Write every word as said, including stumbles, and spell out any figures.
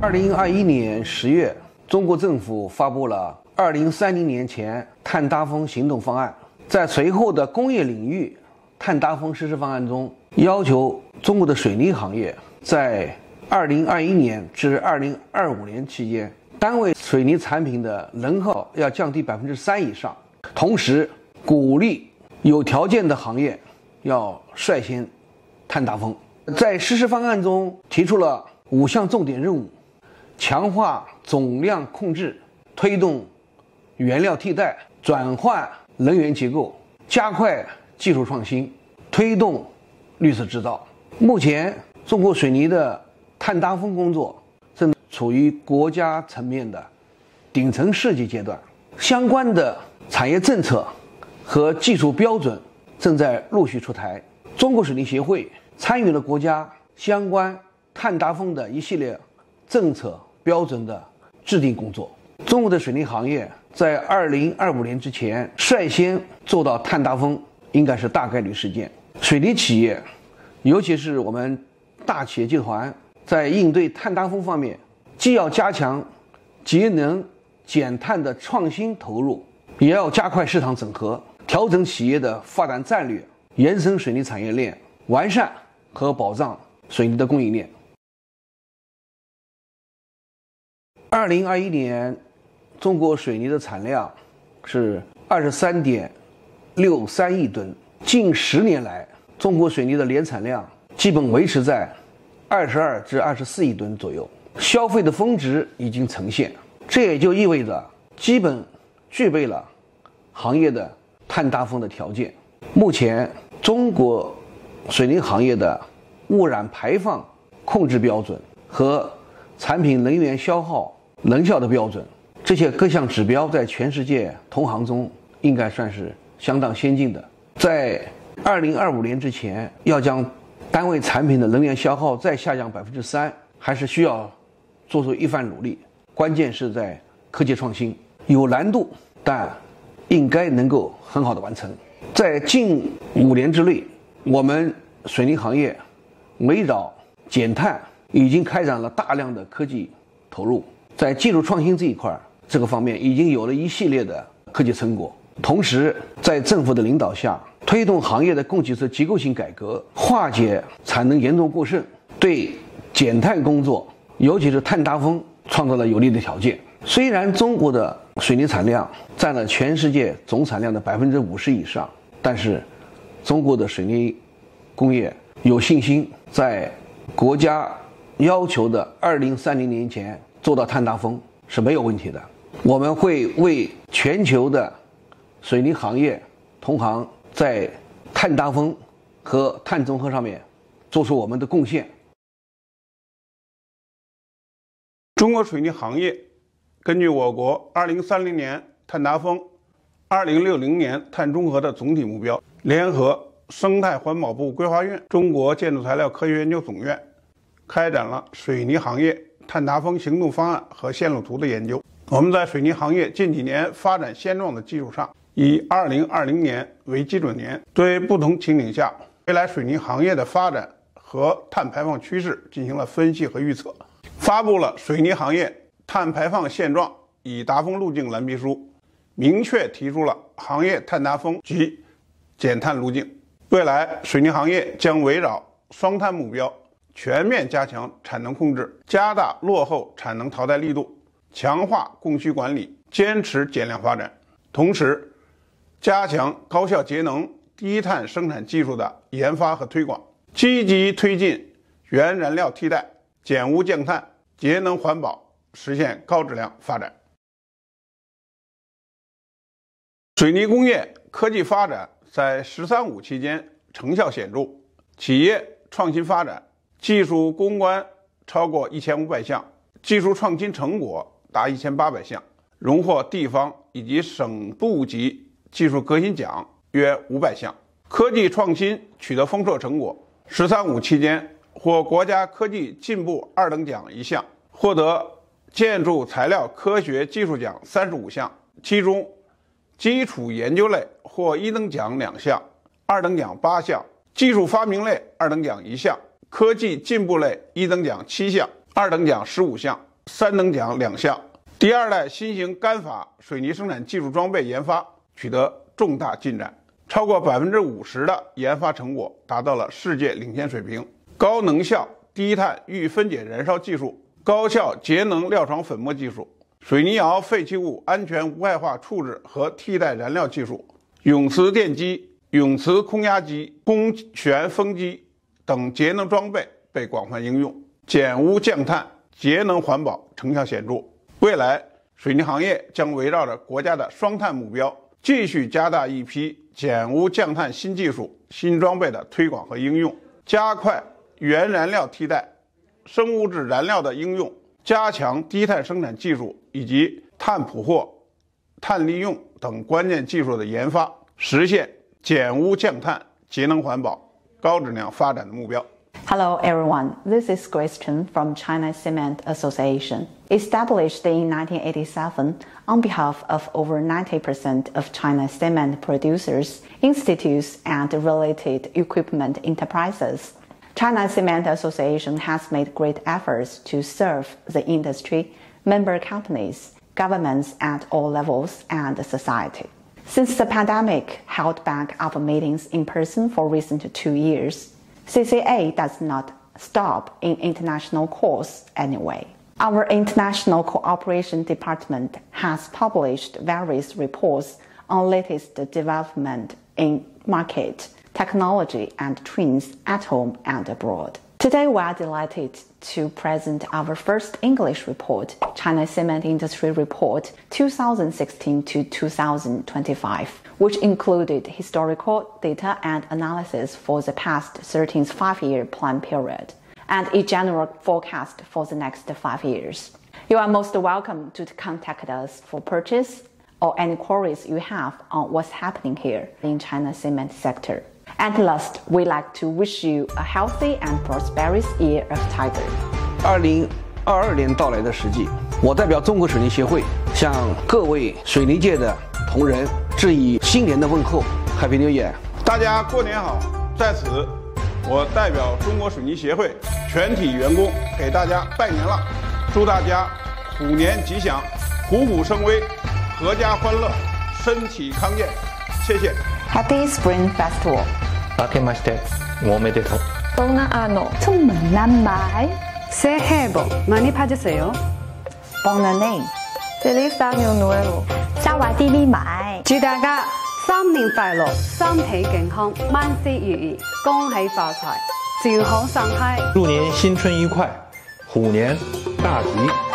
二零二一年十月，中国政府发布了二零三零年前碳达峰行动方案。在随后的工业领域碳达峰实施方案中，要求中国的水泥行业在二零二一年至二零二五年期间，单位水泥产品的能耗要降低百分之三以上。同时，鼓励有条件的行业要率先碳达峰。在实施方案中提出了五项重点任务：强化总量控制，推动原料替代，转换能源结构，加快技术创新，推动绿色制造。目前，中国水泥的碳达峰工作正处于国家层面的顶层设计阶段，相关的产业政策和技术标准正在陆续出台。中国水泥协会参与了国家相关碳达峰的一系列政策标准的制定工作。中国的水泥行业在二零二五年之前率先做到碳达峰，应该是大概率事件。水泥企业，尤其是我们大企业集团，在应对碳达峰方面，既要加强节能减碳的创新投入，也要加快市场整合，调整企业的发展战略，延伸水泥产业链，完善和保障水泥的供应链。二零二一年，中国水泥的产量是二十三点六三亿吨。近十年来，中国水泥的年产量基本维持在二十二至二十四亿吨左右，消费的峰值已经呈现。这也就意味着基本具备了行业的碳达峰的条件。目前，中国水泥行业的污染排放控制标准和产品能源消耗能效的标准，这些各项指标在全世界同行中应该算是相当先进的。在二零二五年之前，要将单位产品的能源消耗再下降百分之三，还是需要做出一番努力。关键是在科技创新，有难度，但应该能够很好的完成。在近五年之内，我们水泥行业围绕减碳已经开展了大量的科技投入，在技术创新这一块，这个方面已经有了一系列的科技成果。同时，在政府的领导下，推动行业的供给侧结构性改革，化解产能严重过剩，对减碳工作，尤其是碳达峰创造了有利的条件。虽然中国的水泥产量占了全世界总产量的百分之五十以上，但是中国的水泥工业有信心在国家要求的二零三零年前做到碳达峰是没有问题的。我们会为全球的水泥行业同行在碳达峰和碳中和上面做出我们的贡献。 中国水泥行业根据我国二零三零年碳达峰、二零六零年碳中和的总体目标，联合生态环保部规划院、中国建筑材料科学研究总院，开展了水泥行业碳达峰行动方案和线路图的研究。我们在水泥行业近几年发展现状的基础上，以二零二零年为基准年，对不同情景下未来水泥行业的发展和碳排放趋势进行了分析和预测，发布了水泥行业碳排放现状已达峰路径蓝皮书，明确提出了行业碳达峰及减碳路径。未来水泥行业将围绕双碳目标，全面加强产能控制，加大落后产能淘汰力度，强化供需管理，坚持减量发展。同时，加强高效节能、低碳生产技术的研发和推广，积极推进原燃料替代、减污降碳、节能环保，实现高质量发展。水泥工业科技发展在“十三五”期间成效显著，企业创新发展，技术攻关超过一千五百项，技术创新成果达一千八百项，荣获地方以及省部级技术革新奖约五百项，科技创新取得丰硕成果。“十三五”期间获国家科技进步二等奖一项，获得建筑材料科学技术奖三十五项，其中基础研究类获一等奖两项，二等奖八项，技术发明类二等奖一项，科技进步类一等奖七项，二等奖十五项， 三等奖两项。第二代新型干法水泥生产技术装备研发取得重大进展，超过百分之五十的研发成果达到了世界领先水平。高能效低碳预分解燃烧技术、高效节能料床粉末技术、水泥窑废弃物安全无害化处置和替代燃料技术、永磁电机、永磁空压机、空悬风机等节能装备被广泛应用，减污降碳、节能环保成效显著。未来，水泥行业将围绕着国家的双碳目标，继续加大一批减污降碳新技术、新装备的推广和应用，加快原燃料替代、生物质燃料的应用，加强低碳生产技术以及碳捕获、碳利用等关键技术的研发，实现减污降碳、节能环保、高质量发展的目标。 Hello everyone, this is Grace Chen from China Cement Association. Established in nineteen eighty-seven on behalf of over ninety percent of China's cement producers, institutes and related equipment enterprises, China Cement Association has made great efforts to serve the industry, member companies, governments at all levels, and society. Since the pandemic held back our meetings in person for recent two years, C C A does not stop in international calls anyway. Our International Cooperation Department has published various reports on latest development in market, technology and trends at home and abroad. Today we are delighted to present our first English report, China Cement Industry Report two thousand sixteen to two thousand twenty-five, which included historical data and analysis for the past thirteenth five-year plan period, and a general forecast for the next five years. You are most welcome to contact us for purchase or any queries you have on what's happening here in China cement sector. And last, we'd like to wish you a healthy and prosperous year of Tiger. 二零二二年到来的时机，我代表中国水泥协会向各位水泥界的同仁致以新年的问候 ，Happy New Year！ 大家过年好！在此，我代表中国水泥协会全体员工给大家拜年了，祝大家虎年吉祥，虎虎生威，阖家欢乐，身体康健。谢谢。 Happy Spring Festival! 明けましておめでとう。 동나아노 총만남말 새해 복 많이 받으세요. Bon année! Feliz Año Nuevo! 萨瓦迪利买！ 祝大家新年快樂，身體健康，萬事如意，恭喜發財，笑口常開。 祝您新春愉快，虎年大吉！